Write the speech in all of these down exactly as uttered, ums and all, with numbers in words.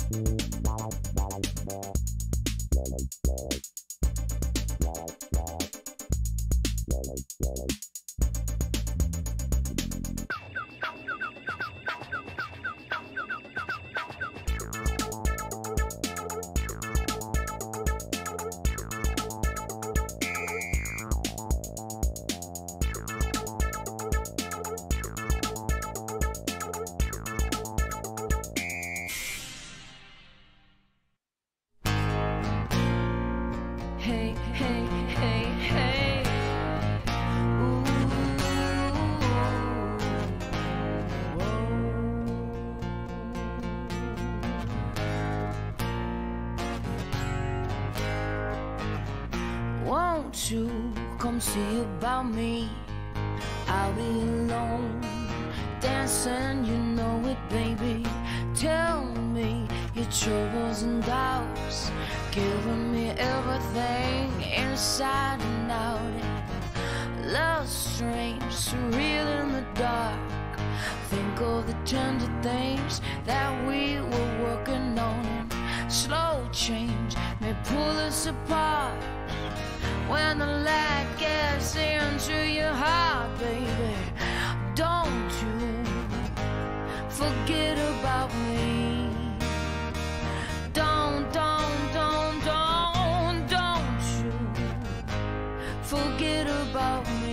Hey, hey, hey, hey. Ooh. Whoa. Won't you come see about me? I'll be alone, dancing, you know it, baby. Tell me your troubles and doubts, giving me everything inside and out. Love's strange, surreal in the dark. Think of the tender things that we were working on, and slow change may pull us apart. When the light gets into your heart, baby, don't you forget about me. Don't, don't, don't, don't, don't you forget about me.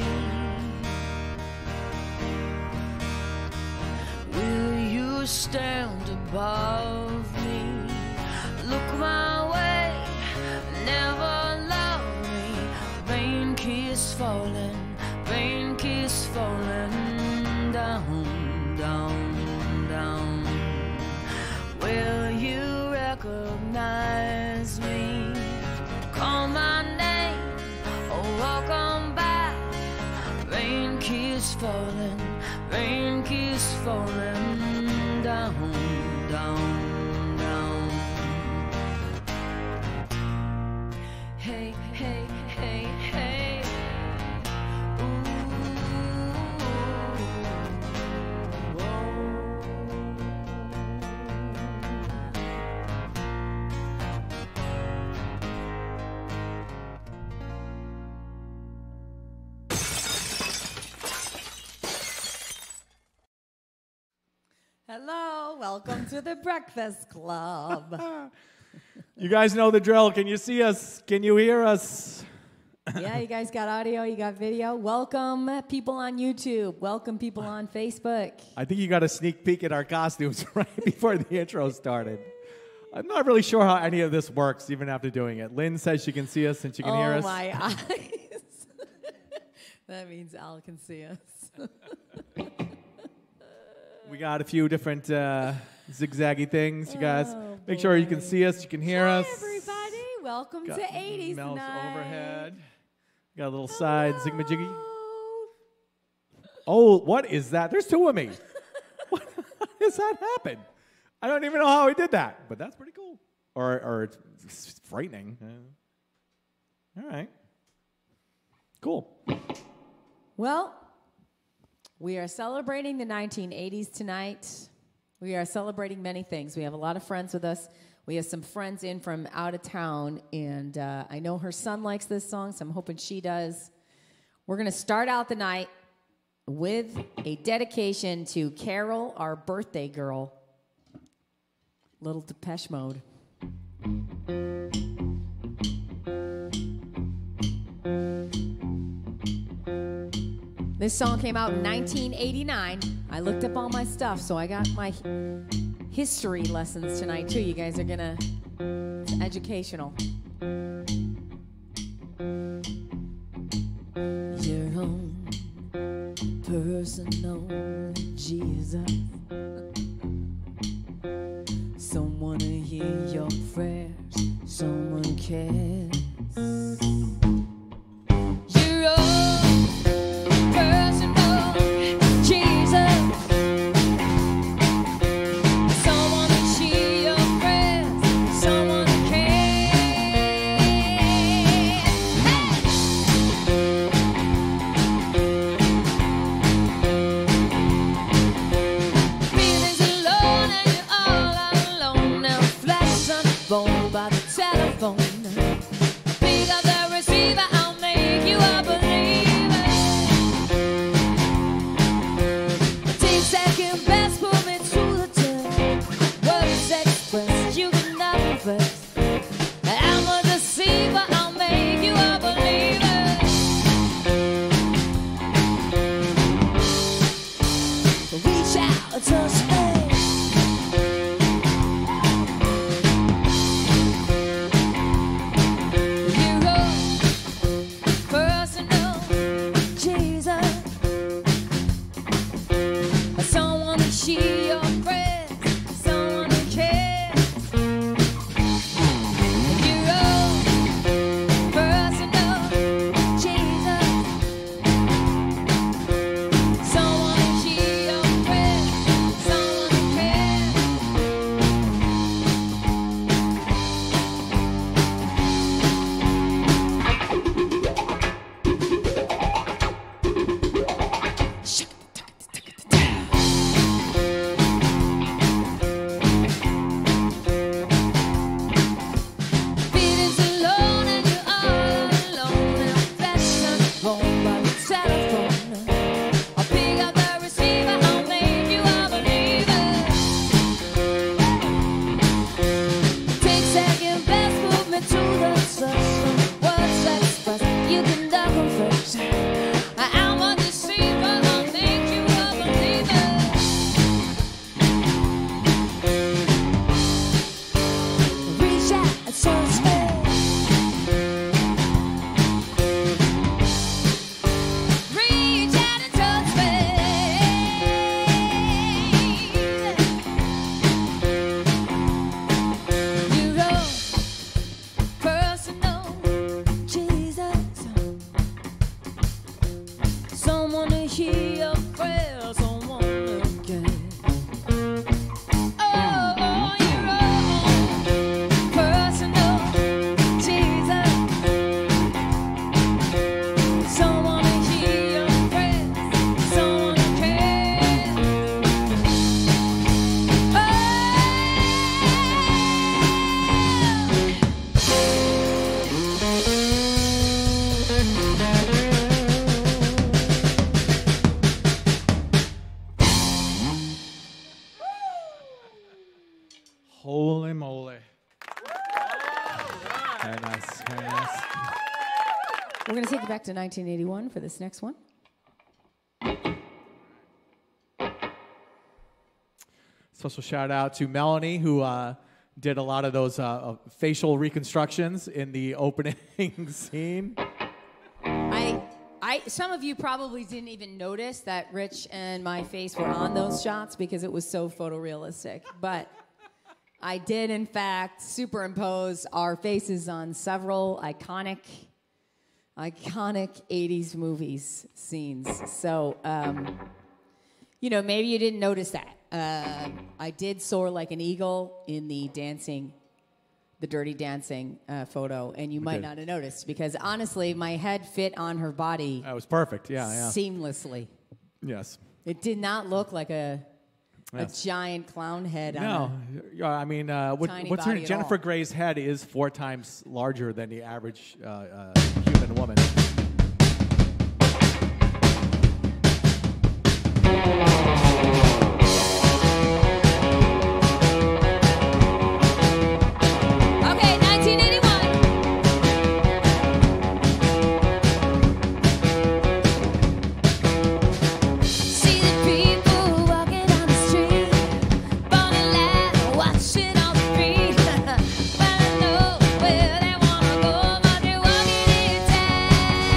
Will you stand above me? Look my way, never love me. Rain keeps falling, rain keeps falling down, down, down. Will you recognize me? Call my name or welcome back. Rain keeps falling, rain keeps falling down, down, down. Hey, hey, hey, hey. Ooh. Whoa. Hello, welcome to the Breakfast Club. You guys know the drill. Can you see us? Can you hear us? Yeah, you guys got audio, you got video. Welcome people on YouTube. Welcome people on Facebook. I think you got a sneak peek at our costumes right before the intro started. I'm not really sure how any of this works, even after doing it. Lynn says she can see us and she can oh hear us. Oh, my eyes. That means Al can see us. We got a few different uh, zigzaggy things. You guys Oh, make sure you can boy. see us, you can hear Hi, us. everybody. Welcome Got to eighties Mel's night. overhead. Got a little side zigmajiggy. Oh, what is that? There's two of me. What how does that happen? I don't even know how he did that, but that's pretty cool. Or, or it's frightening. Uh, all right. Cool. Well, we are celebrating the nineteen eighties tonight. We are celebrating many things. We have a lot of friends with us. We have some friends in from out of town, and uh, I know her son likes this song, so I'm hoping she does. We're going to start out the night with a dedication to Carol, our birthday girl. Little Depeche Mode. This song came out in nineteen eighty-nine. I looked up all my stuff, so I got my history lessons tonight, too. You guys are gonna, it's educational. Your own personal Jesus. Someone to hear your prayers, someone cares. Your own personal Jesus. Someone to hear your prayers, someone to care. Hey! touch me. Holy moly. Very nice, very nice. We're going to take you back to nineteen eighty-one for this next one. Special shout out to Melanie, who uh, did a lot of those uh, facial reconstructions in the opening scene. I, I, some of you probably didn't even notice that Rich and my face were on those shots because it was so photorealistic. But I did, in fact, superimpose our faces on several iconic, iconic eighties movies scenes. So, um, you know, maybe you didn't notice that. Uh, I did soar like an eagle in the dancing, the Dirty Dancing uh, photo, and you might did. not have noticed because honestly, my head fit on her body That was perfect, yeah, yeah. seamlessly. Yes. It did not look like a Yes. a giant clown head. No, on yeah, I mean, uh, what, tiny what's her body at Jennifer all. Grey's head is four times larger than the average uh, uh, human woman. a okay, nineteen eighty-one. See the people walking down the street, born and lad, watching all the free. Well, I know where they wanna go, but they're walking in town.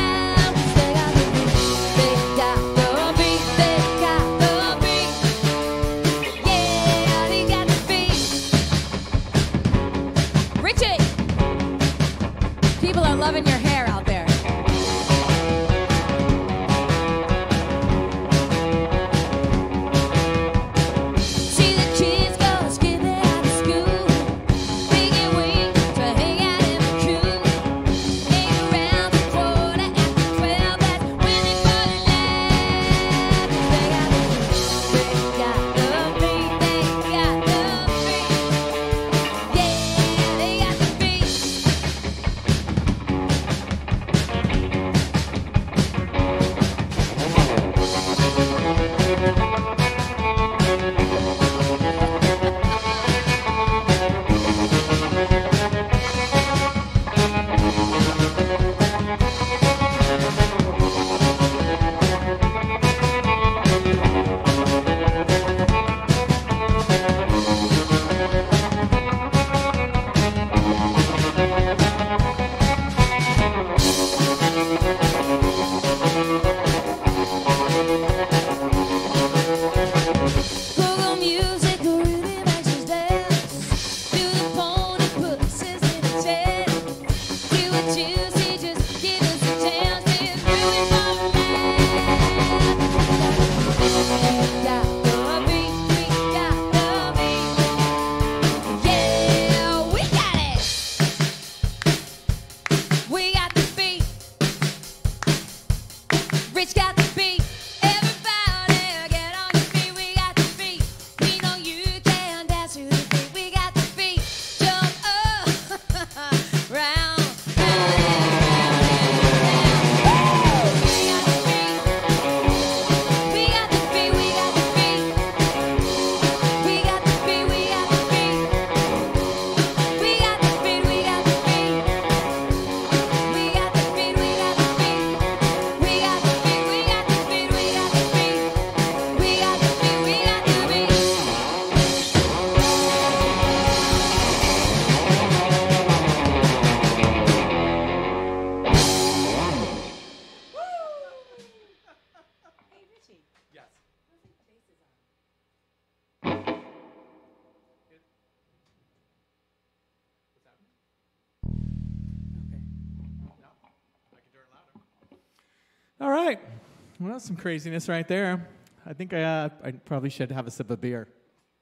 All right. Well, that's some craziness right there. I think I, uh, I probably should have a sip of beer.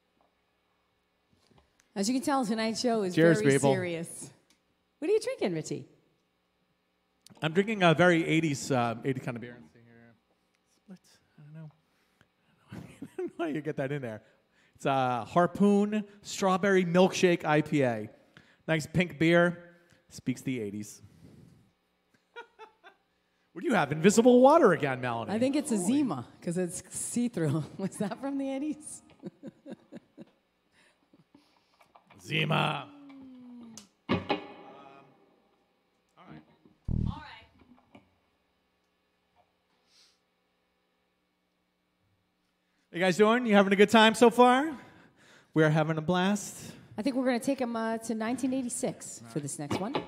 As you can tell, tonight's show is Cheers, very people. serious. What are you drinking, Richie? I'm drinking a very eighties, uh, eighties kind of beer. Let's see here. Let's, I don't know. I don't know how you get that in there. It's a Harpoon Strawberry Milkshake I P A. Nice pink beer. Speaks the eighties. What do you have? Invisible water again, Melanie. I think it's a Zima because it's see-through. Was that from the eighties? Zima. Um, all right. All right. You guys doing? You having a good time so far? We're having a blast. I think we're going to take them uh, to nineteen eighty-six for this next one.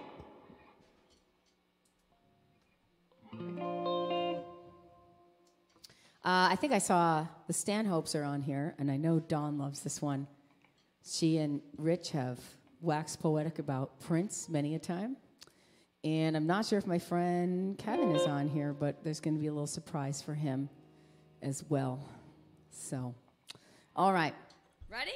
Uh, I think I saw the Stanhopes are on here, and I know Dawn loves this one. She and Rich have waxed poetic about Prince many a time. And I'm not sure if my friend Kevin is on here, but there's going to be a little surprise for him as well. So, all right. Ready?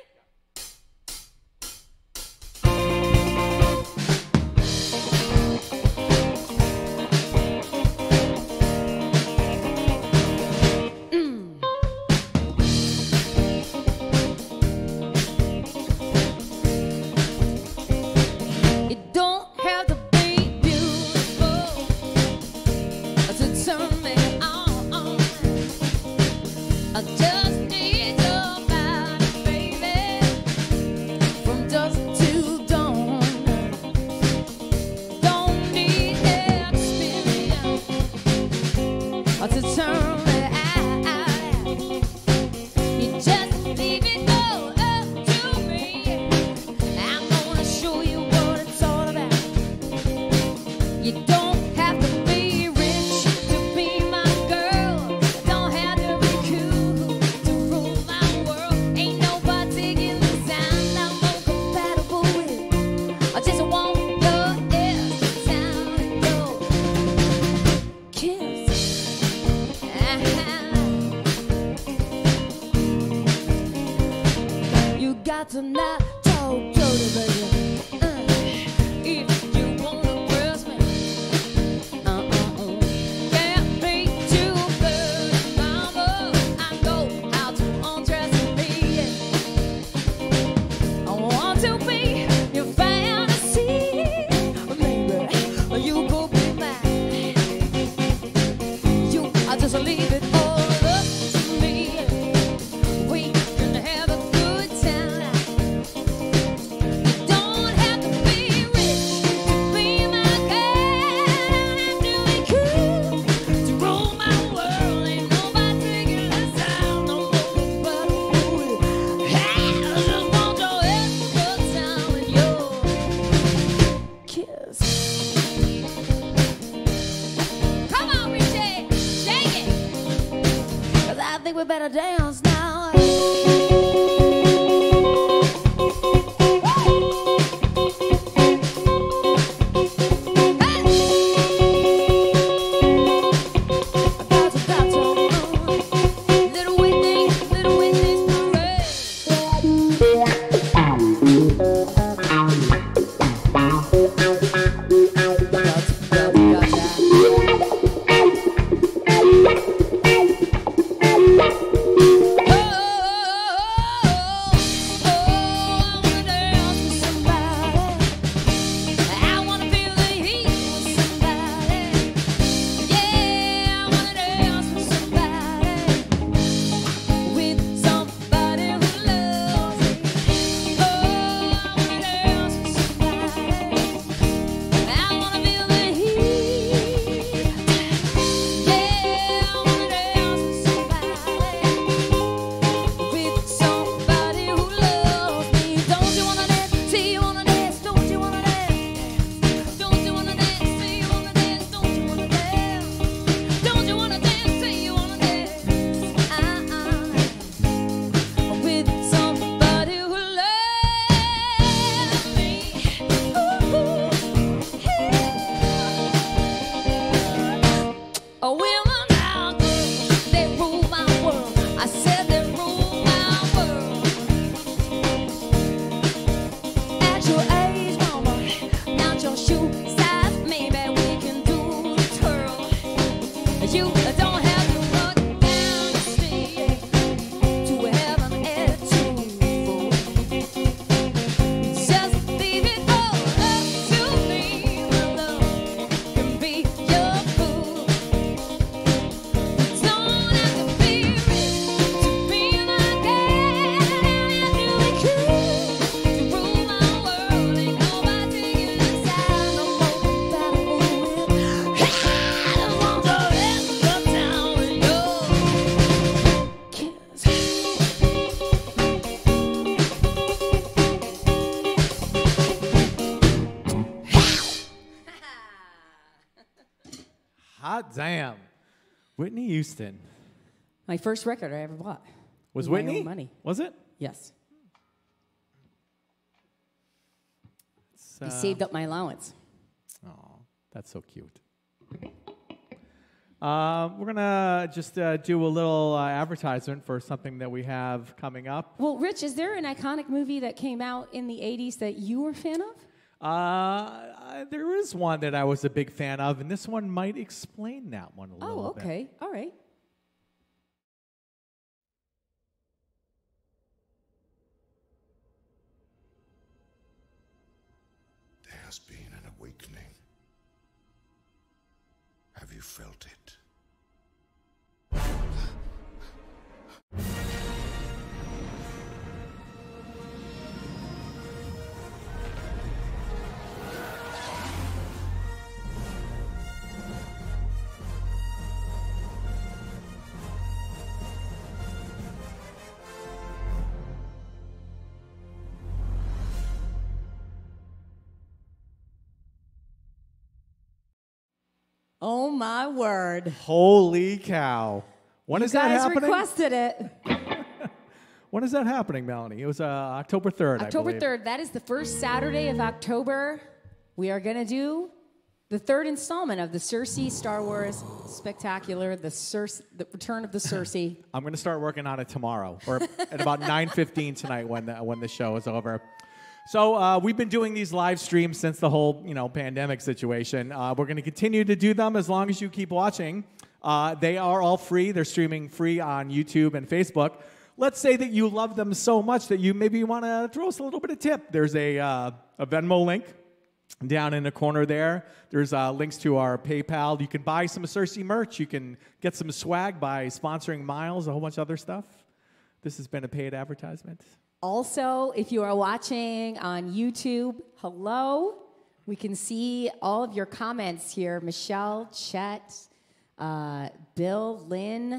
To not talk to the uh, if you wanna press me, uh uh uh, can't be too good, mama. I know how to undress me. I want to be your fantasy, maybe you could be mine. You, I just leave it all up to me. We can have a good time. I think we better dance now. Oh, Hot damn. Whitney Houston. My first record I ever bought. Was with my Whitney? own money. Was it? Yes. It's, I uh, saved up my allowance. Oh, that's so cute. Uh, we're going to just uh, do a little uh, advertisement for something that we have coming up. Well, Rich, is there an iconic movie that came out in the eighties that you were a fan of? Uh, uh, there is one that I was a big fan of, and this one might explain that one a little Oh, bit. okay. All right. There has been an awakening. Have you felt it? Oh, my word. Holy cow. When you is that guys happening? requested it. When is that happening, Melanie? It was uh, October third, I October believe. third. That is the first Saturday of October. We are going to do the third installment of the Cersei Star Wars Spectacular, the, Cersei, the Return of the Cersei. I'm going to start working on it tomorrow, or at about nine fifteen tonight when the, when the show is over. So uh, we've been doing these live streams since the whole, you know, pandemic situation. Uh, we're going to continue to do them as long as you keep watching. Uh, they are all free. They're streaming free on YouTube and Facebook. Let's say that you love them so much that you maybe want to throw us a little bit of tip. There's a, uh, a Venmo link down in the corner there. There's uh, links to our PayPal. You can buy some Cersei merch. You can get some swag by sponsoring Miles, a whole bunch of other stuff. This has been a paid advertisement. Also, if you are watching on YouTube, hello. We can see all of your comments here. Michelle, Chet, uh, Bill, Lynn,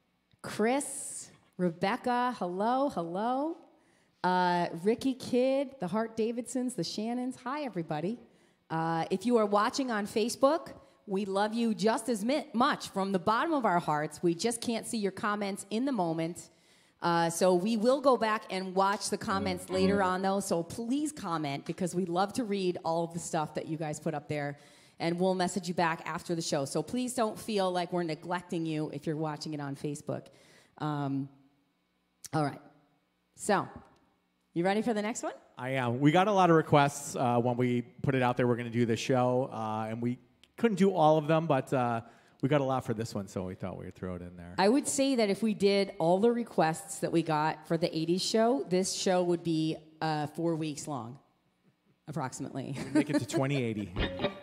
Chris, Rebecca, hello, hello. Uh, Ricky Kidd, the Hart Davidsons, the Shannons. Hi, everybody. Uh, if you are watching on Facebook, we love you just as mi- much from the bottom of our hearts. We just can't see your comments in the moment. Uh, so we will go back and watch the comments later on, though. So please comment, because we love to read all of the stuff that you guys put up there. And we'll message you back after the show. So please don't feel like we're neglecting you if you're watching it on Facebook. Um, all right. So, you ready for the next one? I am. We got a lot of requests uh, when we put it out there. We're going to do the show, uh, and we couldn't do all of them, but uh, we got a lot for this one, so we thought we would throw it in there. I would say that if we did all the requests that we got for the eighties show, this show would be uh, four weeks long, approximately. Make it to twenty eighty.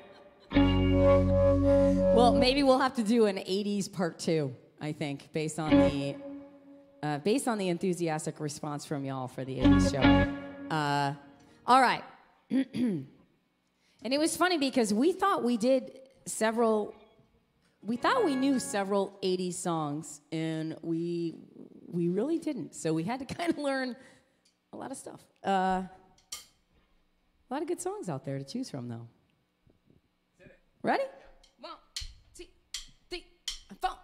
Well, maybe we'll have to do an eighties part two, I think, based on the uh, based on the enthusiastic response from y'all for the eighties show. Uh, all right. And it was funny because we thought we did several, we thought we knew several eighties songs, and we we really didn't. So we had to kind of learn a lot of stuff. Uh, a lot of good songs out there to choose from, though. Ready? One, two, three, four.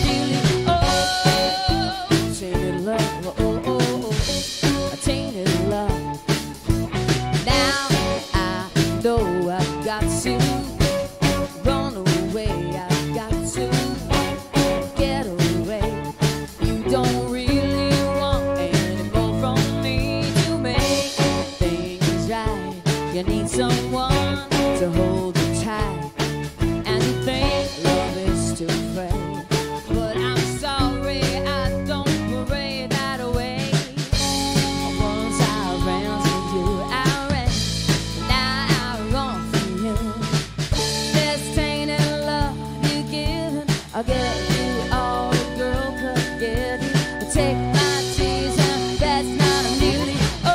Tainted So I've got to run away. I've got to get away. You don't really want any more from me to make things right. You need someone to hold you tight, and you think love is to pray. But I'm sorry, I don't pray that way. Once I ran for you, I ran, now I run from you. This tainted love you give, I'll get you all a girl could get you. But take my tears and that's not a beauty. Oh,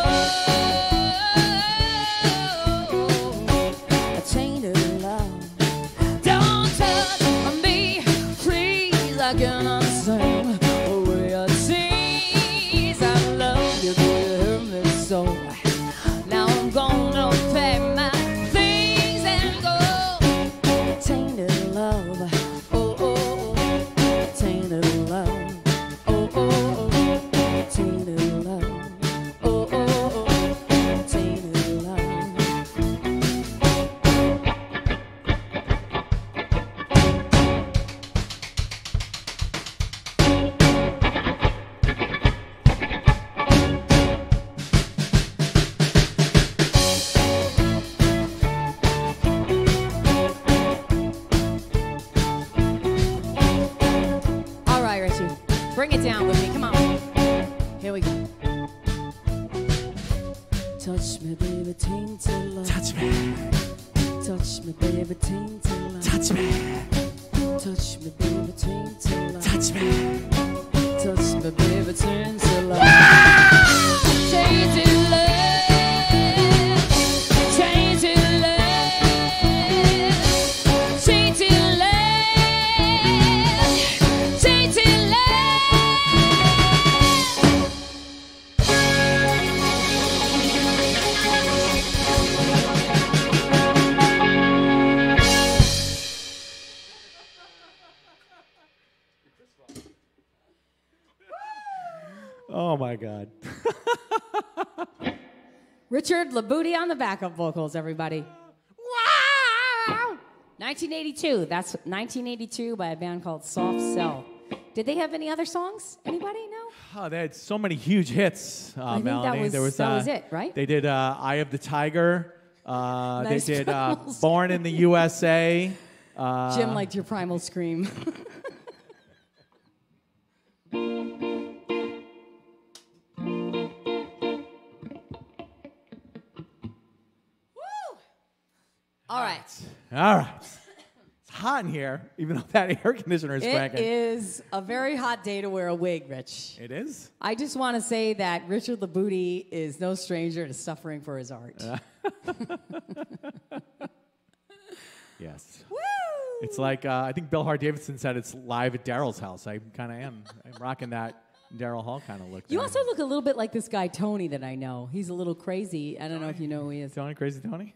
a tainted love. Don't touch me, please. I can understand the way it seems. I love you, but you hurt me so. Now I'm gonna pack my things and go. Tainted love, oh oh oh. Tainted love, oh oh oh. Tainted love, oh oh oh. Tainted love. All right, Richie, bring it down with me. Come on. Here we go. Touch me, baby, tainted love. Touch me, Touch me, baby, tainted love. touch me, Touch me, baby, tainted love. touch me. Touch me, baby, tainted love. Tainted love. Tainted love. Tainted love. Tainted Oh my God. Richard Labooty on the backup vocals, everybody. Wow! nineteen eighty-two. That's nineteen eighty-two by a band called Soft Cell. Did they have any other songs? Anybody know? Oh, they had so many huge hits, uh, I think that Melanie. was- there was, that uh, was it, right? They did uh, Eye of the Tiger. Uh, Nice they did uh, drums. Born in the U S A. Uh, Jim liked your Primal Scream. All right. All right. It's hot in here, even though that air conditioner is It cranking. is a very hot day to wear a wig, Rich. It is? I just want to say that Richard Labooty is no stranger to suffering for his art. Yes. Woo! It's like, uh, I think Bill Hart Davidson said it's live at Daryl's house. I kind of am. I'm rocking that Daryl Hall kind of look. You there. also look a little bit like this guy, Tony, that I know. He's a little crazy. I don't know if you know who he is. Tony, Crazy Tony?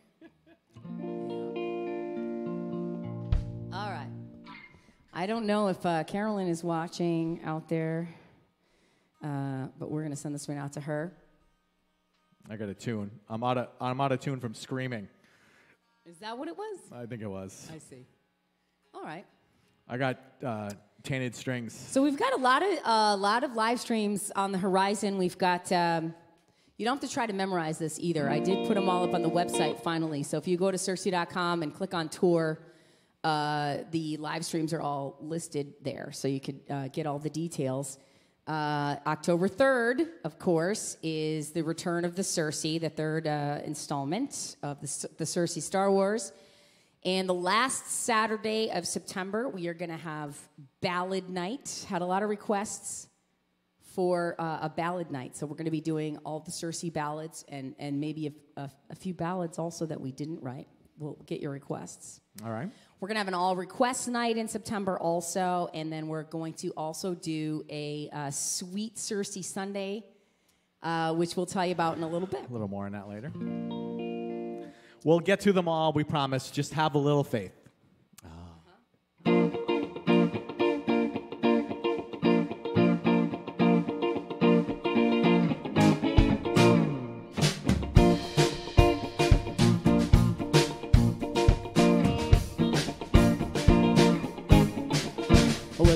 All right. I don't know if uh, Carolyn is watching out there, uh, but we're going to send this one out to her. I got a tune. I'm out of, I'm out of tune from screaming. Is that what it was? I think it was. I see. All right. I got uh, Tainted Strings. So we've got a lot of a lot of live streams on the horizon. We've got. Um, you don't have to try to memorize this either. I did put them all up on the website finally. So if you go to Cersei dot com and click on tour, uh, the live streams are all listed there, so you could uh, get all the details. Uh, October third, of course, is the return of the Cersei, the third uh, installment of the, the Cersei Star Wars. And the last Saturday of September, we are going to have Ballad Night. Had a lot of requests for uh, a ballad night. So we're going to be doing all the Cersei ballads and, and maybe a, a, a few ballads also that we didn't write. We'll get your requests. All right. We're going to have an all request night in September also. And then we're going to also do a uh, Sweet Cersei Sunday, uh, which we'll tell you about in a little bit. A little more on that later. We'll get to them all, we promise. Just have a little faith.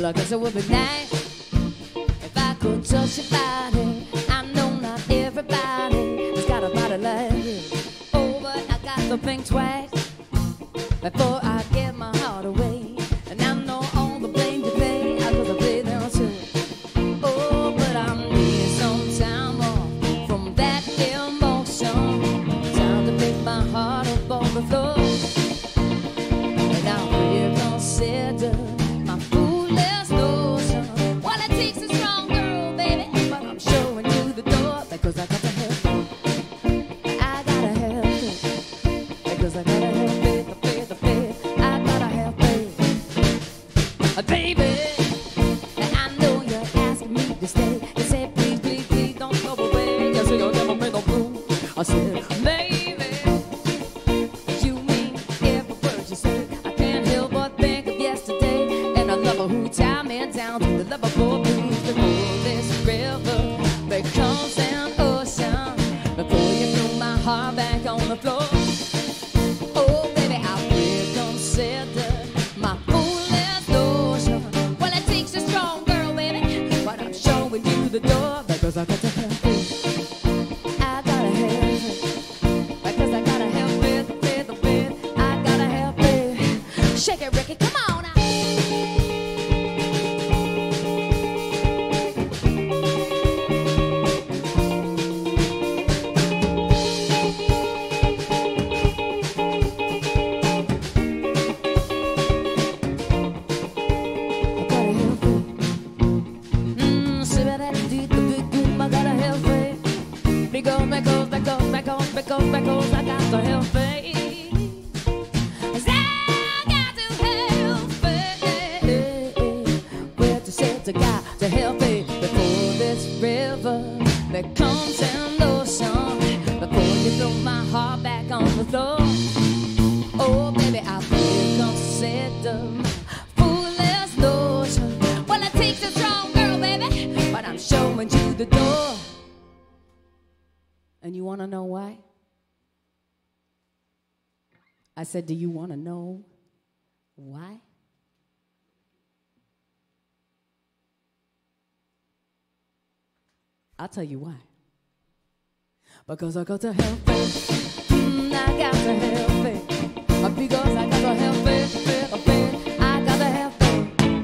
Well, I guess it would be nice if I could touch your body. I know not everybody has got a body like this. Oh, but I got to think twice before I give my heart away. And I know all the blame to pay, I could have played them too. Oh, but I need some time off from that emotion. Time to pick my heart up on the floor. And I'll reconsider my foolish notion. What it takes is strong girl, baby, but I'm showing you the door because I got to help it. I gotta help it because I gotta help it. The faith, the faith, I gotta help it, uh, baby. And I know you're asking me to stay. You said please, please, please don't go away. You said you'll never make no move. I said maybe you mean every word you say. I can't help but think of yesterday and a lover who tied me down to the Liverpool blues. Before this river becomes an ocean, before you throw my heart back on the floor. Oh, baby, I'll reconsider my foolish notion. Well, it takes a strong girl, baby, but I'm showing you the door because I got to help it. I gotta help it because I gotta help it, the faith, the faith. I gotta help it. Shake it, Ricky, come on now. I gotta help it. Mm, see that I did the big boom, I gotta help it. Because, because, because, because, because, because I got to help it. 'Cause I got to help it. Where to set, I got to help it before this river becomes an ocean. Before you throw my heart back on the floor. Oh, baby, I reconsider my foolish notion. Well, it takes a strong girl, baby, but I'm showing you the door. And you want to know why? I said, do you want to know why? I'll tell you why. Because I got to help it. Mm, I got to help it. Uh, Because I got to help it, help it. I got to help it.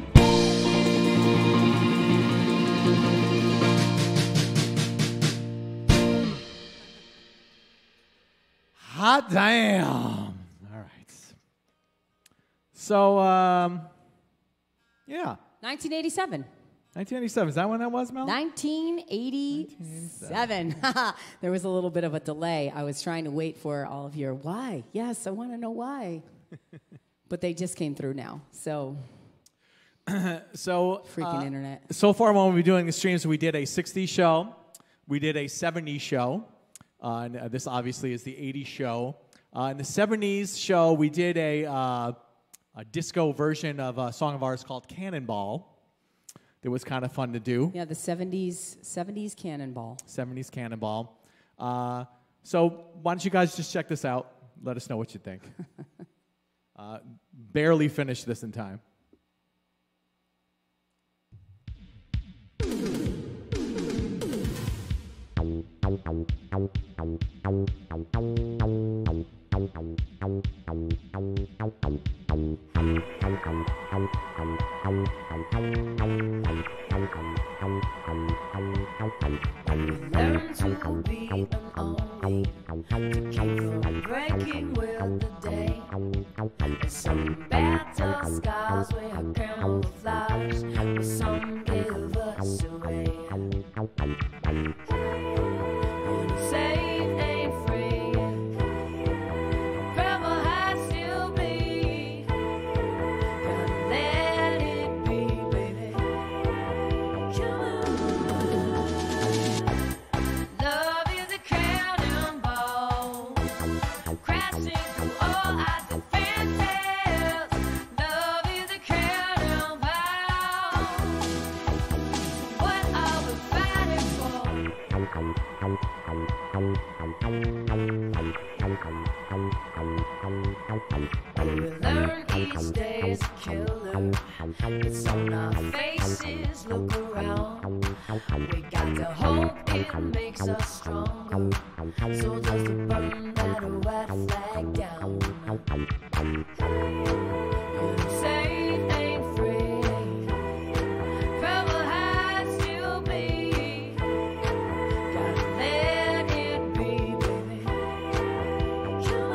Hot damn. All right. So, um, yeah. nineteen eighty-seven. nineteen eighty-seven. Is that when that was, Mel? nineteen eighty-seven. There was a little bit of a delay. I was trying to wait for all of your why. Yes, I want to know why. But they just came through now. So, So, freaking uh, internet. So far, when we've been doing the streams, we did a sixties show, we did a seventies show, uh, and uh, this obviously is the eighties show. Uh, in the seventies show, we did a, uh, a disco version of a song of ours called Cannonball. It was kind of fun to do. Yeah, the seventies, seventies Cannonball. seventies Cannonball. Uh, so why don't you guys just check this out? Let us know what you think. uh, barely finished this in time. Learn to be an only to keep from breaking with the day. Some battle scars we have camouflage, but some give us away. Say it ain't free, forever high still be. Gotta let it be, baby. Come on. Love is a cannonball, crashing through all our defenses. Love is a cannonball. What are we fighting for? We learn each day is a killer. It's on our faces, look around. We got to hope it makes us stronger. So just to burn that white flag down. Safe ain't free. Trouble has to be. Gotta let it be, baby. Come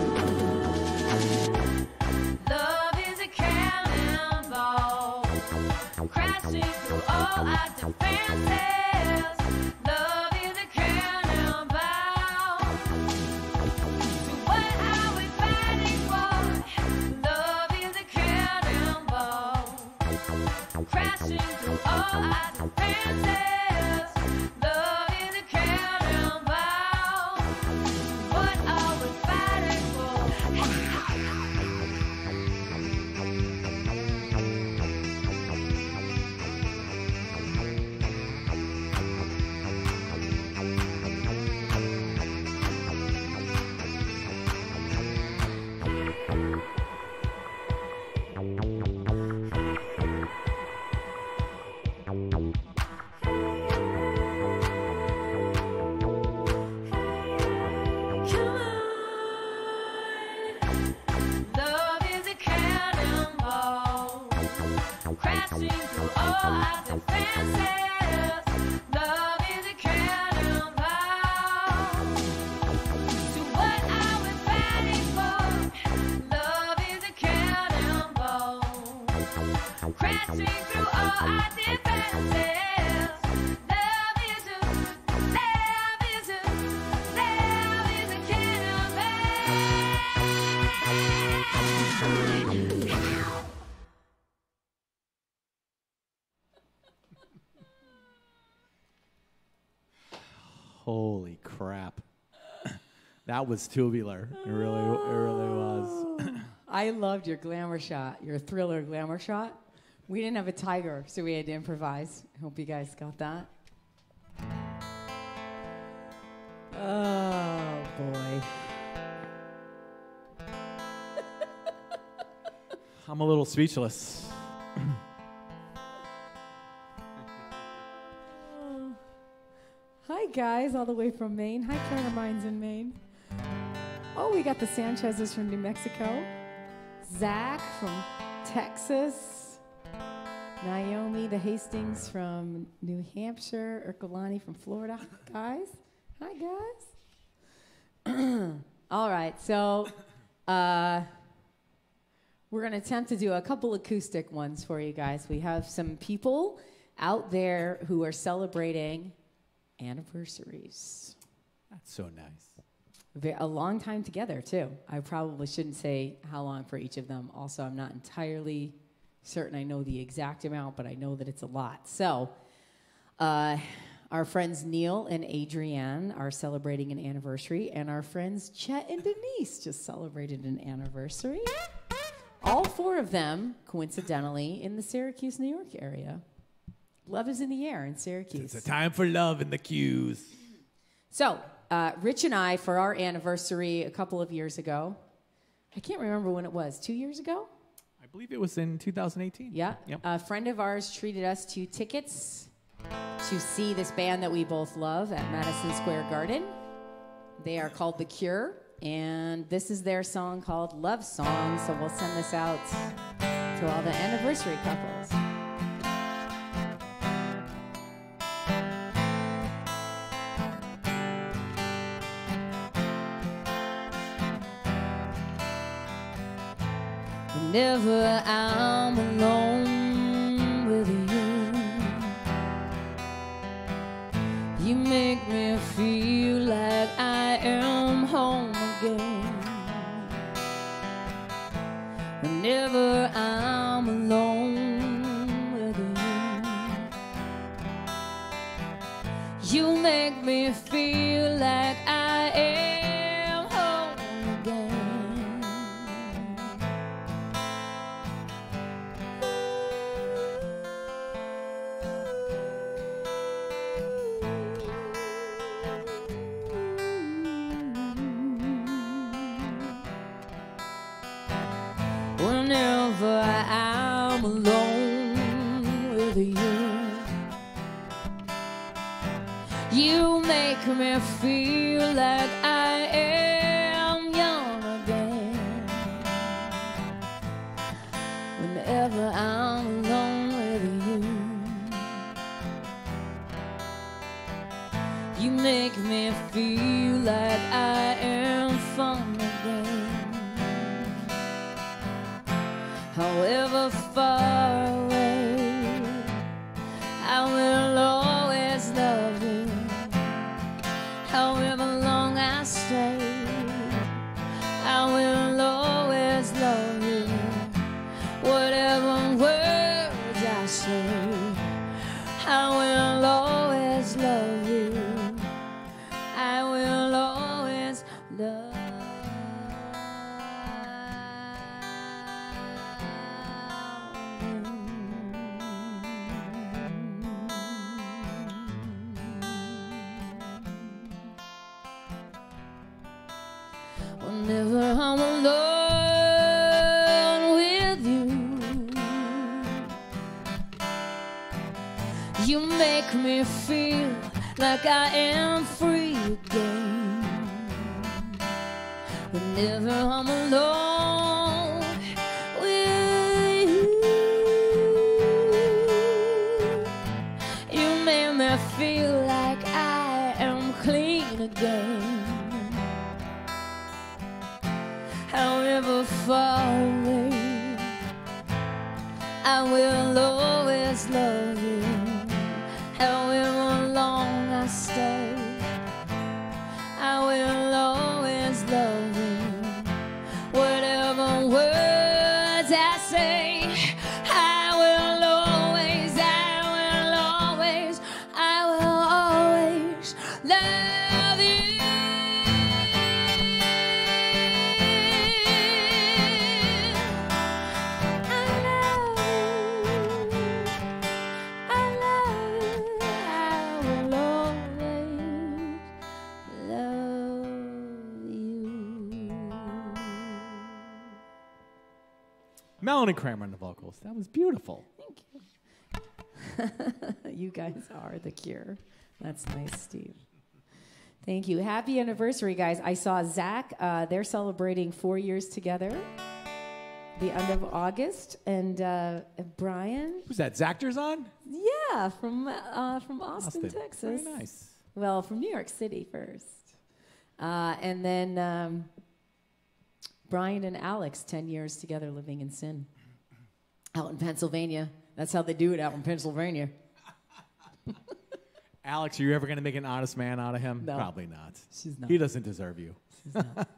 on. Love is a cannonball, crashing through all our defenses. Love is a cannonball. So what are we fighting for? Love is a cannonball, crashing through all our defenses. Love is a cannonball. What are we fighting for? Love is a cannonball, crashing through all our defenses. Love is a cannonball. So what are we fighting for? Love is a cannonball, crashing through all our defenses. Love is a, love is a, love is a cannonball. Holy crap. That was tubular. It really, it really was. I loved your glamour shot, your thriller glamour shot. We didn't have a tiger, so we had to improvise. I hope you guys got that. Oh, boy. I'm a little speechless. Hi, guys, all the way from Maine. Hi, Caroline's in Maine. Oh, we got the Sanchez's from New Mexico. Zach from Texas. Naomi, the Hastings from New Hampshire. Ercolani from Florida. Guys, hi, guys. All right, so uh, we're going to attempt to do a couple acoustic ones for you guys. We have some people out there who are celebrating anniversaries. That's so nice. Ve- A long time together, too. I probably shouldn't say how long for each of them. Also, I'm not entirely certain I know the exact amount, but I know that it's a lot. So, uh, our friends Neil and Adrienne are celebrating an anniversary, and our friends Chet and Denise just celebrated an anniversary. All four of them, coincidentally, in the Syracuse, New York area. Love is in the air in Syracuse. It's a time for love in the queues. So, uh, Rich and I, for our anniversary a couple of years ago, I can't remember when it was, two years ago? I believe it was in two thousand eighteen. Yeah. Yep. A friend of ours treated us to tickets to see this band that we both love at Madison Square Garden. They are called The Cure, and this is their song called Love Song, so we'll send this out to all the anniversary couples. Whenever I'm alone with you, you make me feel like I am home again. Whenever I'm alone with you, you make me feel like I am home again. whenever I'm alone with you. You make me feel like I am young again whenever I'm alone with you. You make me feel like I am fun again. However far away, I will always love you. However long I stay, I will always love you. Whatever words I say, I will always love you. I will always love you. Whenever I'm alone with you, you make me feel like I am free again. Whenever I'm alone with you, you make me feel like I am clean again. However far away, I will always love you. However long I stay, I will always love you. Whatever words I say, I will always, I will always, I will always love you. Melanie Kramer on the vocals. That was beautiful. Thank you. You guys are the cure. That's nice, Steve. Thank you. Happy anniversary, guys. I saw Zach. Uh, they're celebrating four years together, the end of August. And uh, Brian. Who's that? Zach Derzon? Yeah, from uh, from Austin, Austin, Texas. Very nice. Well, from New York City first. Uh, and then um, Brian and Alex, ten years together living in sin. Out in Pennsylvania. That's how they do it out in Pennsylvania. Alex, are you ever going to make an honest man out of him? No. Probably not. She's not. He doesn't deserve you. She's not.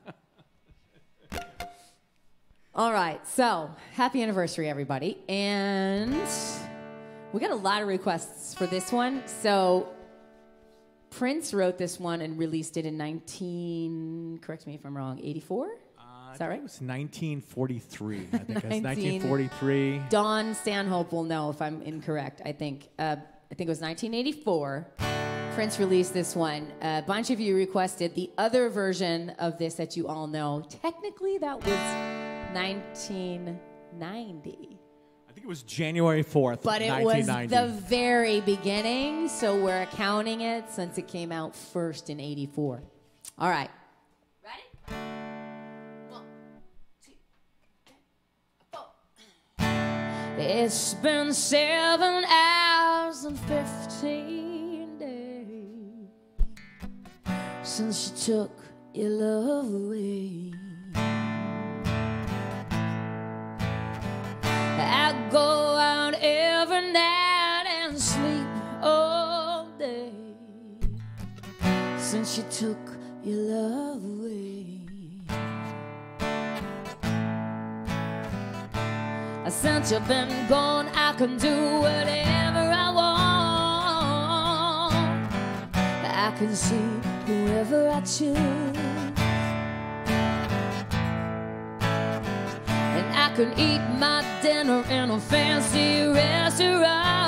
All right, so happy anniversary, everybody. And we got a lot of requests for this one. So Prince wrote this one and released it in nineteen, correct me if I'm wrong, eighty-four? Uh, Is that right? It was nineteen forty-three. I think it's nineteen nineteen forty-three. Dawn Stanhope will know if I'm incorrect. I think uh, I think it was nineteen eighty-four. Prince released this one. A bunch of you requested the other version of this that you all know. Technically, that was nineteen ninety. I think it was January fourth, But it was the very beginning, so we're accounting it since it came out first in eighty-four. All right. Ready? One, two, three, four. It's been seven hours and fifteen days since you took your love away. I go out every night and sleep all day since you took your love away. Since you've been gone, I can do whatever I want. I can see whoever I choose. I can eat my dinner in a fancy restaurant,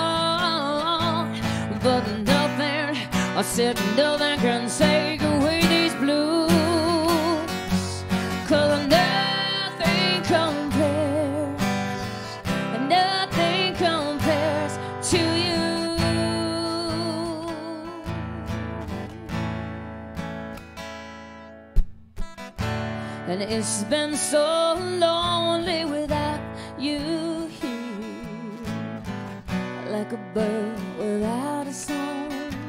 but nothing, I said nothing can take away these blues, 'cause nothing compares It's been so lonely without you here, like a bird without a song.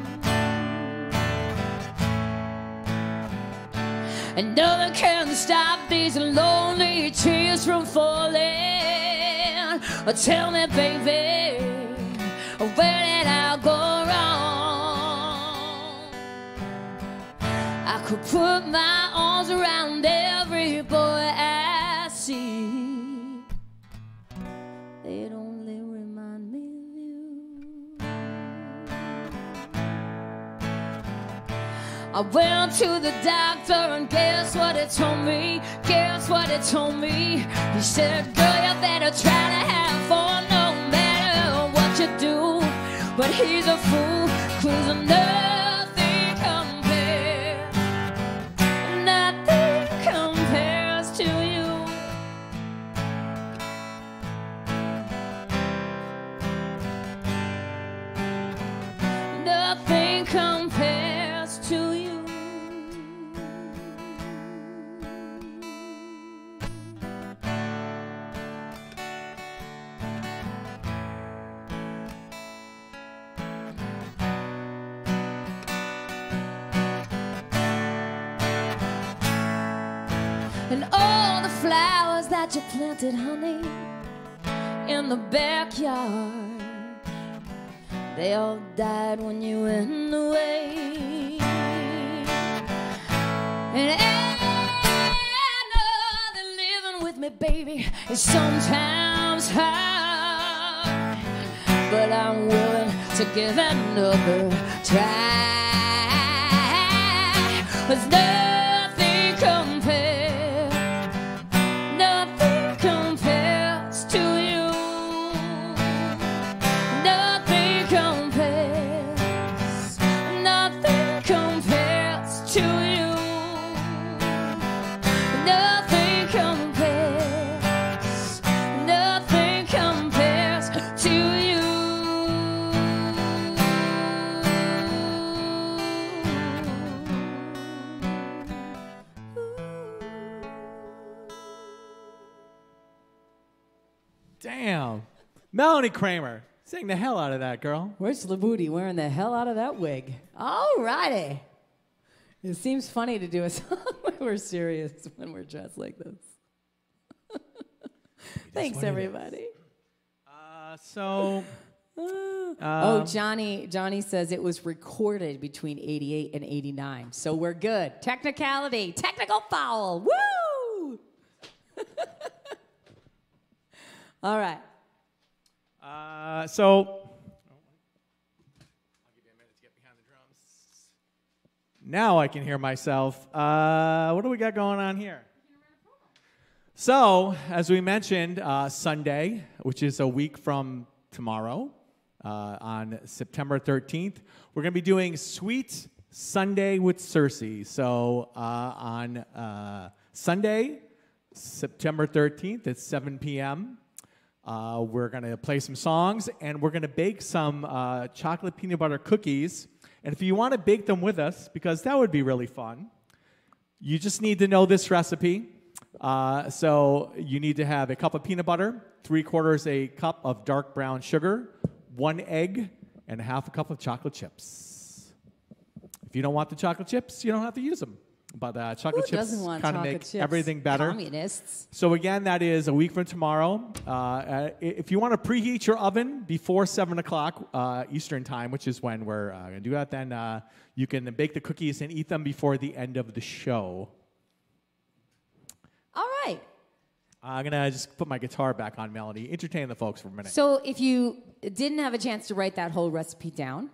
And nothing can stop these lonely tears from falling. Tell me, baby, where did I go wrong? I could put my arms around every boy I see. They'd only remind me of you. I went to the doctor and guess what he told me? Guess what he told me? He said, girl, you better try to have fun no matter what you do. But he's a fool, 'cause nothing compares, nothing compares to you. Nothing compares to you. And all the flowers that you planted, honey, in the backyard, they all died when you went away. And I know that living with me, baby, is sometimes hard, but I'm willing to give another try. 'Cause nothing compares, nothing compares to you. Nothing compares, nothing compares to you. Nothing compares, nothing compares to you. Damn. Melanie Kramer. Sing the hell out of that, girl. Where's Labooty wearing the hell out of that wig? All righty. It seems funny to do a song when we're serious when we're dressed like this. Thanks, what it everybody. Uh, so, oh, um, Johnny Johnny says it was recorded between eighty-eight and eighty-nine, so we're good. Technicality, technical foul. Woo! All right. uh, so, I'll give you a minute to get behind the drums. Now I can hear myself. Uh, what do we got going on here? So, as we mentioned, uh, Sunday, which is a week from tomorrow, uh, on September thirteenth, we're going to be doing Sweet Sunday with Cersei. So, uh, on uh, Sunday, September thirteenth at seven p.m., uh, we're going to play some songs, and we're going to bake some uh, chocolate peanut butter cookies. And if you want to bake them with us, because that would be really fun, you just need to know this recipe. Uh, so you need to have a cup of peanut butter, three quarters a cup of dark brown sugar, one egg, and half a cup of chocolate chips. If you don't want the chocolate chips, you don't have to use them. But uh, chocolate Who chips doesn't want kind of chocolate make chips? everything better. Communists. So again, that is a week from tomorrow. Uh, uh, if you want to preheat your oven before seven o'clock uh, Eastern time, which is when we're uh, going to do that, then uh, you can bake the cookies and eat them before the end of the show. All right. I'm going to just put my guitar back on, Melody. Entertain the folks for a minute. So if you didn't have a chance to write that whole recipe down,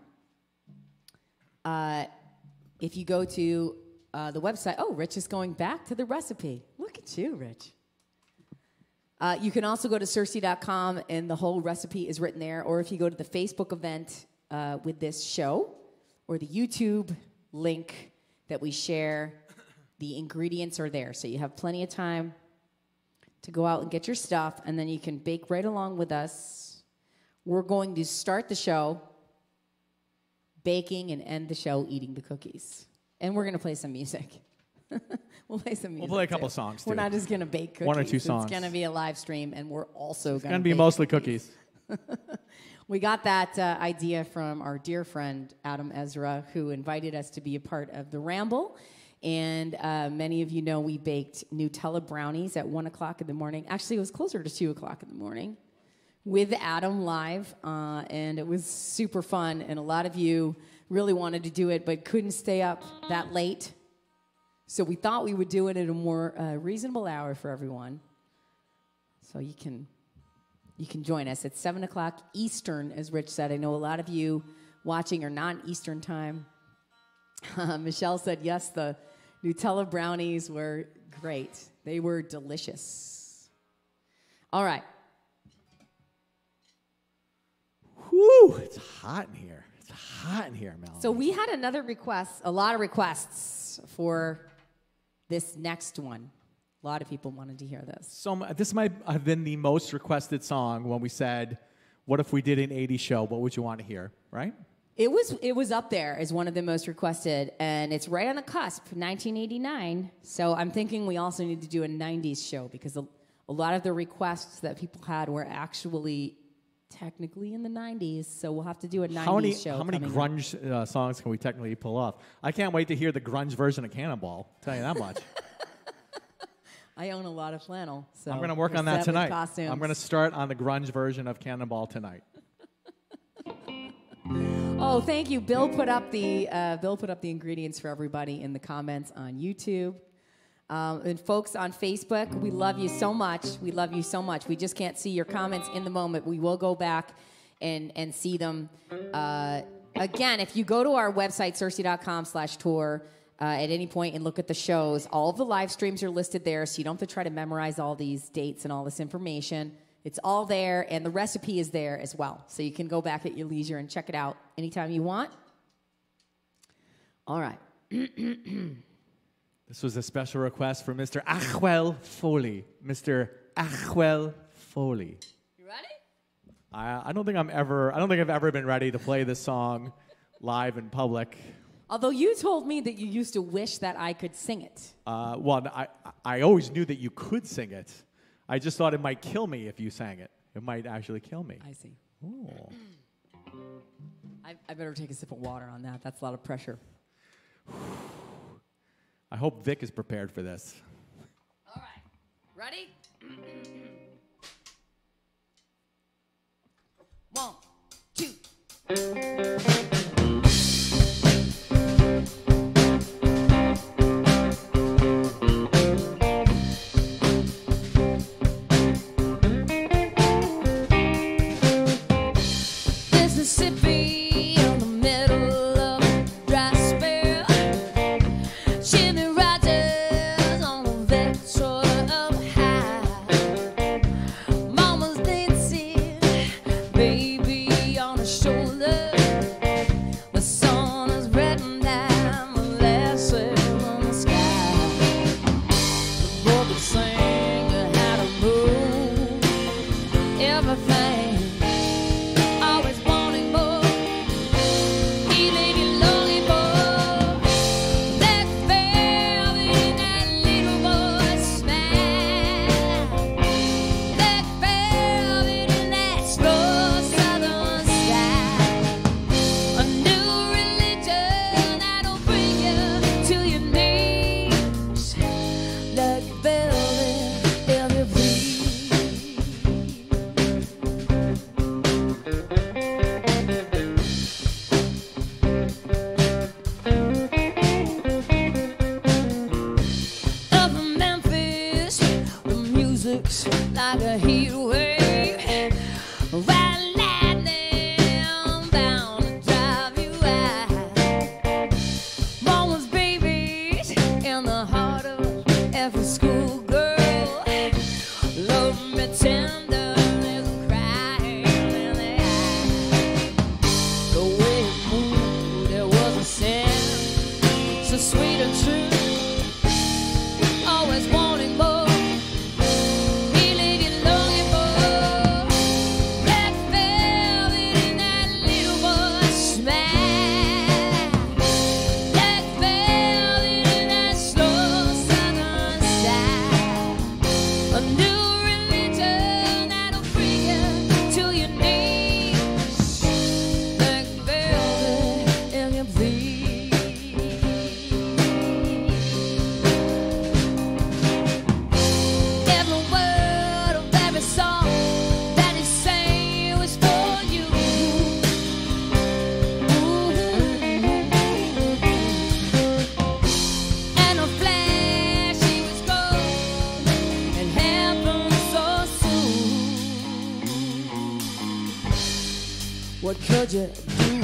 uh, if you go to uh, the website, oh, Rich is going back to the recipe. Look at you, Rich. Uh, you can also go to Cersei dot com, and the whole recipe is written there. Or if you go to the Facebook event uh, with this show, or the YouTube link that we share, the ingredients are there. So you have plenty of time to go out and get your stuff, and then you can bake right along with us. We're going to start the show baking and end the show eating the cookies. And we're going to play some music. We'll play some music. We'll play a couple too. songs, We're too. not just going to bake cookies. One or two songs. It's going to be a live stream, and we're also going to It's going to be mostly cookies. We got that uh, idea from our dear friend Adam Ezra, who invited us to be a part of the Ramble. And uh, many of you know we baked Nutella brownies at one o'clock in the morning. Actually, it was closer to two o'clock in the morning with Adam live. Uh, and it was super fun. And a lot of you really wanted to do it but couldn't stay up that late. So we thought we would do it at a more uh, reasonable hour for everyone. So you can you can join us at seven o'clock Eastern, as Rich said. I know a lot of you watching are not Eastern time. Uh, Michelle said, yes, the Nutella brownies were great. They were delicious. All right. Whew, it's hot in here. It's hot in here, Melanie. So we had another request, a lot of requests for this next one. A lot of people wanted to hear this. So m- this might have been the most requested song when we said, what if we did an eighties show? What would you want to hear, right? It was it was up there as one of the most requested, and it's right on the cusp, nineteen eighty-nine. So I'm thinking we also need to do a nineties show because a, a lot of the requests that people had were actually technically in the nineties. So we'll have to do a nineties How many, show. how many coming up. grunge uh, songs can we technically pull off? I can't wait to hear the grunge version of Cannonball. Tell you that much. I own a lot of flannel, so I'm going to work we're on that set with tonight. costumes. I'm going to start on the grunge version of Cannonball tonight. Oh, thank you. Bill put up the uh, Bill put up the ingredients for everybody in the comments on YouTube. Um, and folks on Facebook, we love you so much. We love you so much. We just can't see your comments in the moment. We will go back and and see them. Uh, again, if you go to our website, cersei.com slash tour, uh, at any point and look at the shows, all of the live streams are listed there, so you don't have to try to memorize all these dates and all this information. It's all there, and the recipe is there as well. So you can go back at your leisure and check it out anytime you want. All right. This was a special request for Mister Achwell Foley. Mister Achwell Foley. You ready? I, I don't think I'm ever. I don't think I've ever been ready to play this song live in public. Although you told me that you used to wish that I could sing it. Uh, well, I I always knew that you could sing it. I just thought it might kill me if you sang it. It might actually kill me. I see. Ooh. I, I better take a sip of water on that. That's a lot of pressure. I hope Vic is prepared for this. All right. Ready? One, two. Mississippi in the middle of a dry spell. Jimmy Rogers on a Victoria up high. Mama's dancing, baby on her shoulder. The sun is reddening down the last sail on the sky. The boy could sing how to move everything. Always wanting more. He may be longing for that velvet in that little boy's smile. That velvet in that slow southern style. A new religion that'll bring you to your knees. Like velvet in your breeze. Up in Memphis, the music's like a heat wave. Riding lightning, bound to drive you wild. Mama's babies in the heart of every schoolgirl. Love me tender, there's a crying in the eye. The way it moved, there was a sense so sweet and true. Always wanting more. He leave you longing for what could you do?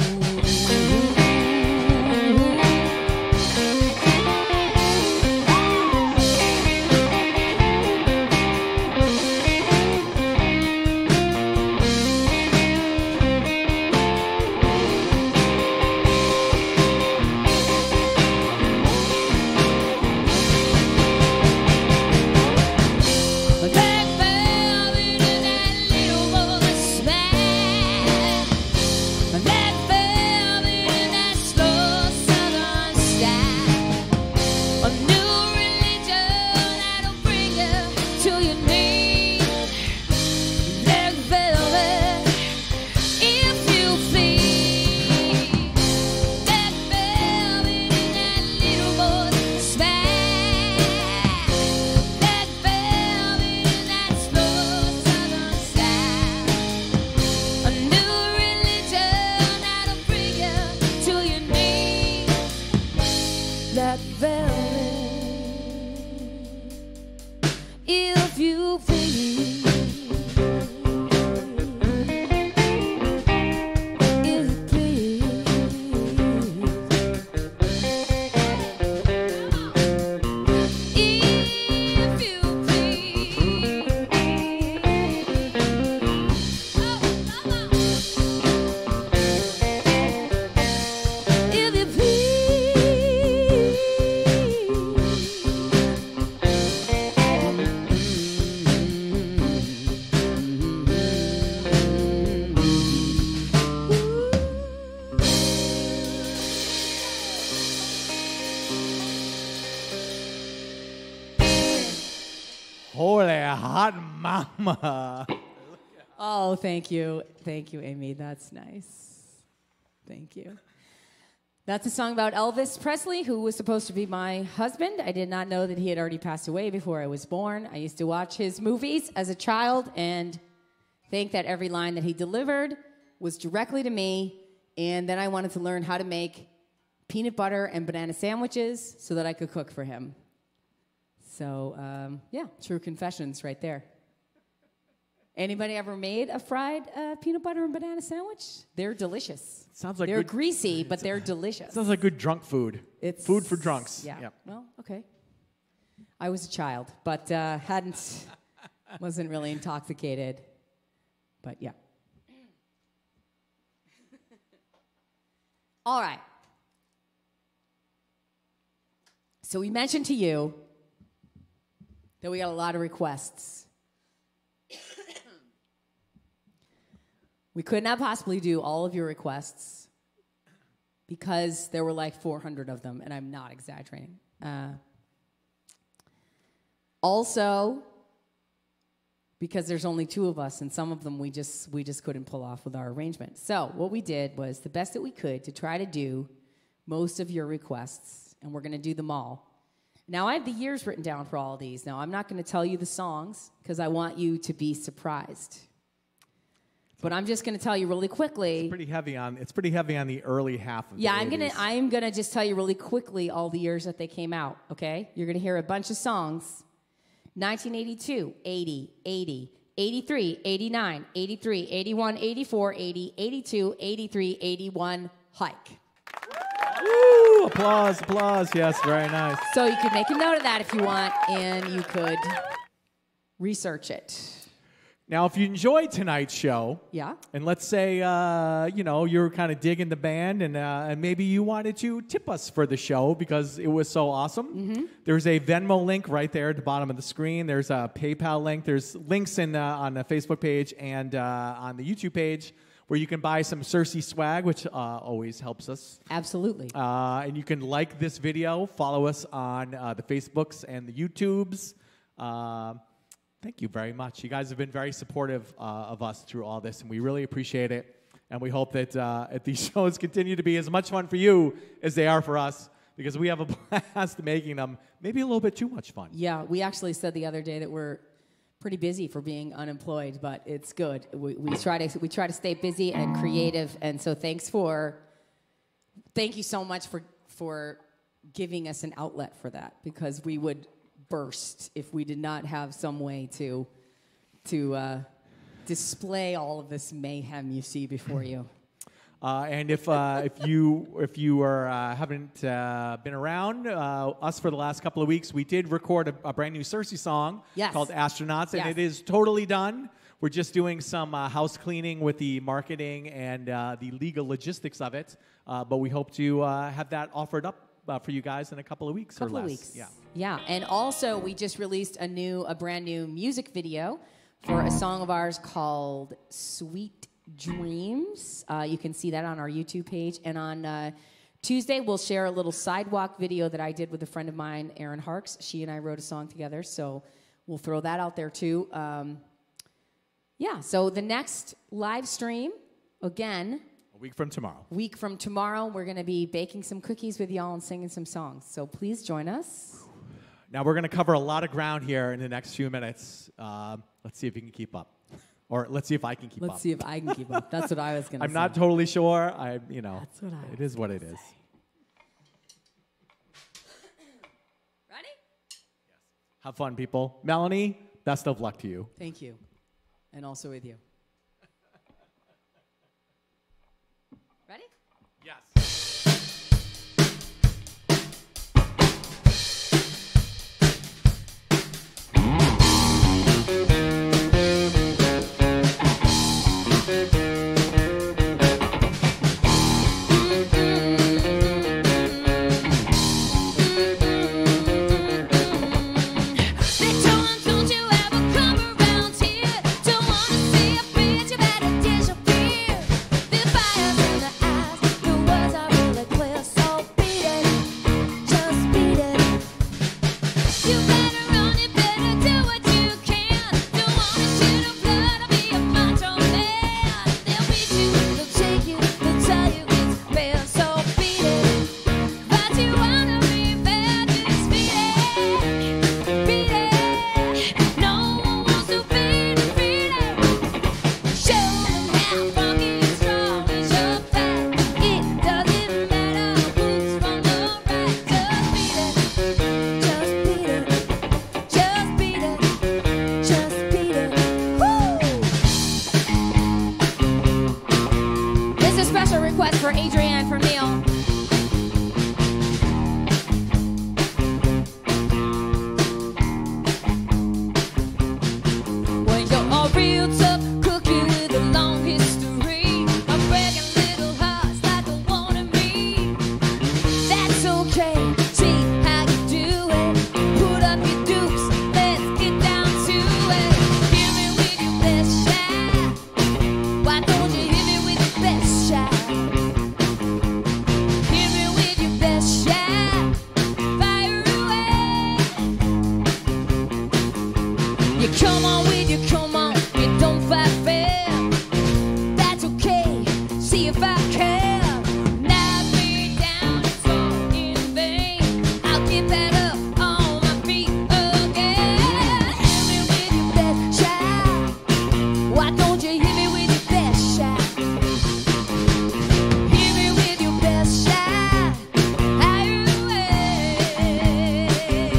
That velvet, if you please, if you please, if you please. Oh, mama. If you please. Holy hot mama. Oh, thank you. Thank you, Amy. That's nice. Thank you. That's a song about Elvis Presley, who was supposed to be my husband. I did not know that he had already passed away before I was born. I used to watch his movies as a child and think that every line that he delivered was directly to me. And then I wanted to learn how to make peanut butter and banana sandwiches so that I could cook for him. So, um, yeah, true confessions right there. Anybody ever made a fried uh, peanut butter and banana sandwich? They're delicious. Sounds like they're good- greasy, but they're delicious. Sounds like good drunk food. It's Food for drunks. Yeah. Yep. Well, okay. I was a child, but uh, hadn't, wasn't really intoxicated. But yeah. All right. So we mentioned to you that we got a lot of requests. We could not possibly do all of your requests because there were like four hundred of them, and I'm not exaggerating. Uh, also, because there's only two of us, and some of them we just we just couldn't pull off with our arrangement. So what we did was the best that we could to try to do most of your requests, and we're going to do them all. Now, I have the years written down for all of these. Now, I'm not going to tell you the songs because I want you to be surprised. But I'm just going to tell you really quickly. Pretty heavy on. It's pretty heavy on the early half of Yeah, the I'm gonna eighties. I'm gonna just tell you really quickly all the years that they came out. Okay, you're gonna hear a bunch of songs. nineteen eighty-two, eighty, eighty, eighty-three, eighty-nine, eighty-three, eighty-one, eighty-four, eighty, eighty-two, eighty-three, eighty-one. Hike. Woo! Applause, applause. Yes, very nice. So you could make a note of that if you want, and you could research it. Now, if you enjoyed tonight's show, Yeah. and let's say, uh, you know, you're kind of digging the band, and, uh, and maybe you wanted to tip us for the show because it was so awesome. Mm-hmm. There's a Venmo link right there at the bottom of the screen. There's a PayPal link. There's links in uh, on the Facebook page and uh, on the YouTube page where you can buy some Cersei swag, which uh, always helps us. Absolutely. Uh, and you can like this video, follow us on uh, the Facebooks and the YouTubes. Uh, Thank you very much. You guys have been very supportive uh, of us through all this, and we really appreciate it. And we hope that, uh, that these shows continue to be as much fun for you as they are for us, because we have a blast making them, maybe a little bit too much fun. Yeah, we actually said the other day that we're pretty busy for being unemployed, but it's good. We, we try to we try to stay busy and creative, and so thanks for thank you so much for for giving us an outlet for that, because we would burst if we did not have some way to to uh, display all of this mayhem you see before you. Uh, and if uh, if you if you are uh, haven't uh, been around uh, us for the last couple of weeks, we did record a, a brand new Cersei song Yes. called "Astronauts," and Yes. it is totally done. We're just doing some uh, house cleaning with the marketing and uh, the legal logistics of it, uh, but we hope to uh, have that offered up uh, for you guys in a couple of weeks couple or less. of weeks. Yeah. Yeah, and also we just released a new, a brand new music video for a song of ours called "Sweet Dreams." Uh, you can see that on our YouTube page, and on uh, Tuesday we'll share a little sidewalk video that I did with a friend of mine, Erin Harks. She and I wrote a song together, so we'll throw that out there too. Um, yeah, so the next live stream, again, A week from tomorrow. week from tomorrow, we're going to be baking some cookies with y'all and singing some songs. So please join us. Now we're going to cover a lot of ground here in the next few minutes. Um, let's see if you can keep up, or let's see if I can keep up. Let's see if I can keep up. That's what I was going to say. I'm not totally sure. I, you know, That's what I it is what it is. Ready? Have fun, people. Melanie, best of luck to you. Thank you. And also with you. Ready? Yes. Victor, don't you ever come around here? Don't wanna see a bitch, you better disappear. The fire's in the eyes, the words are really clear, so beat it, just beat it. You better run, you better do what you can. Don't wanna shed a blood or be a macho man. They'll beat you, they'll take you, they'll tell you it's fair, so beat it. But you wanna be fair, just beat it. Beat it. No one wants to beat it, beat it. Show them how funky and strong is your back. It doesn't matter who's from the right. Just beat it. Just beat it. Just beat it. Just beat it. Woo! This is a special request for Adrienne from Neil. When you're a real tough cookie with a long history of breaking little hearts like the one in me, that's okay. See how you do it. Put up your dukes. Let's get down to it. Hit me with your best shot. Why don't you hit me with your best shot? Hit me with your best shot. Fire away. You come on with you, come on, you don't fight fair. That's okay, see if I can. Knock me down, it's all in vain. I'll get back up on my feet again. Hit me with your best shot. Why don't you hit me with your best shot? Hit me with your best shot. Higher away.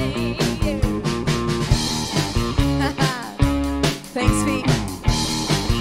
Thanks, Pete.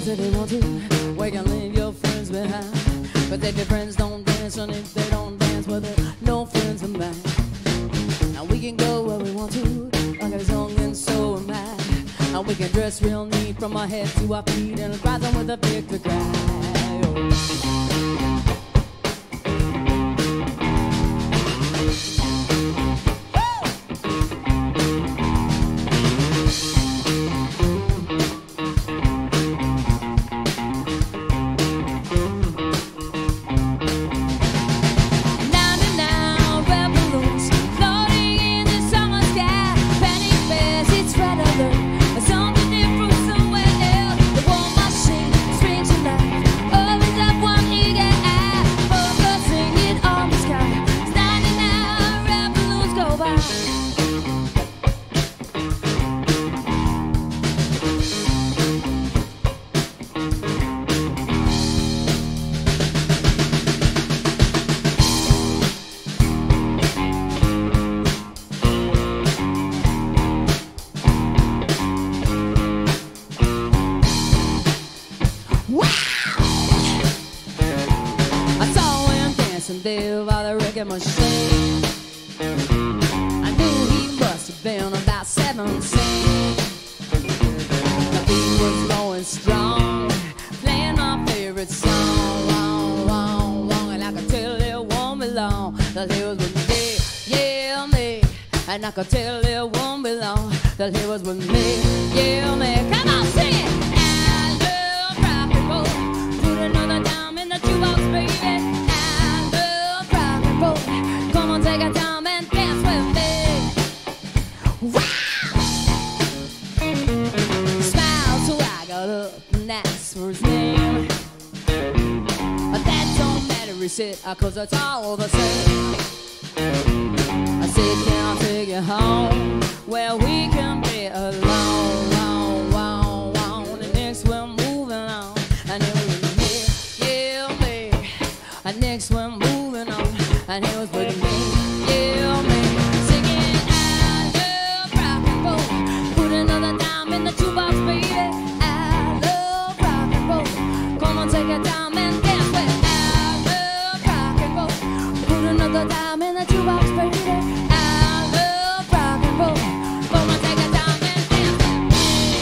say they want to, we can leave your friends behind. But if your friends don't dance, and if they don't dance, well, they're no friends of mine. Now we can go where we want to, like as young and so am I. And we can dress real neat from our head to our feet and cry them with a victory cry. There by the record machine, I knew he must have been about seventeen. The beat was low and strong, playing my favorite song, wrong, wrong, wrong. And I could tell it won't be long that he was with me, yeah, me. And I could tell it won't be long that he was with me, yeah, me. Come on, sing it. I love rock and roll. Put another dime in the jukebox, baby. Come on, take a time and dance with me. Wow! Smile, so I got up and asked for his name. But that don't matter, he said, cause it's all the same. I said, can I take you home where we can be alone, long, long, long. And next we're moving on, and it was me, yeah, me. And next we're moving on, and it was with me, yeah, me. Singing, I love rock and roll. Put another dime in the jukebox, baby. I love rock and roll. Come on, take a time and dance with. I love rock and roll. Put another dime in the jukebox, baby. I love rock and roll. Come on, take a time and dance with me.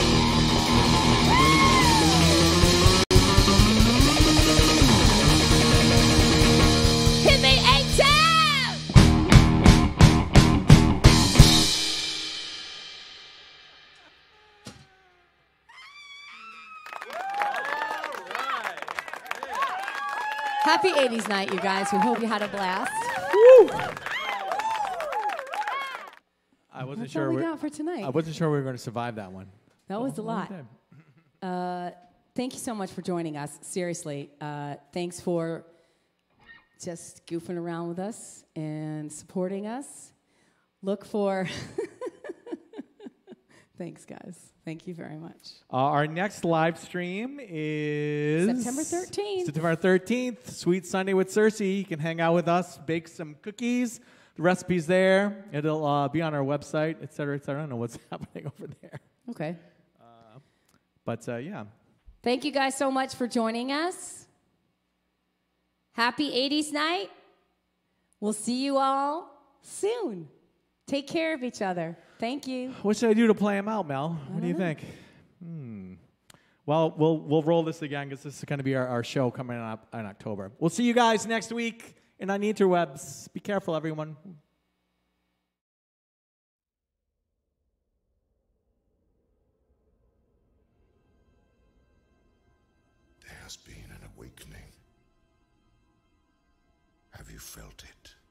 Hit me eight times. Happy eighties night, you guys. We hope you had a blast. I wasn't That's sure. all we we- got for tonight. I wasn't sure we were going to survive that one. That was a Well, lot. okay. Uh, thank you so much for joining us. Seriously, uh, thanks for just goofing around with us and supporting us. Look for. Thanks, guys. Thank you very much. Uh, our next live stream is September thirteenth. September thirteenth, Sweet Sunday with Cersei. You can hang out with us, bake some cookies. The recipe's there. It'll uh, be on our website, et cetera, et cetera. I don't know what's happening over there. Okay. Uh, but, uh, yeah. Thank you guys so much for joining us. Happy eighties night. We'll see you all soon. Take care of each other. Thank you. What should I do to play them out, Mel? What do you know. think? Hmm. Well, we'll we'll roll this again because this is going to be our, our show coming up in October. We'll see you guys next week in on the interwebs. Be careful, everyone. There has been an awakening. Have you felt it?